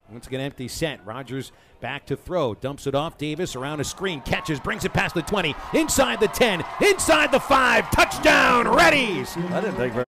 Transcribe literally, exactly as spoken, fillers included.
Once again, empty set. Rogers back to throw. Dumps it off. Davis around a screen. Catches. Brings it past the twenty. Inside the ten. Inside the five. Touchdown, Reddies. I didn't think very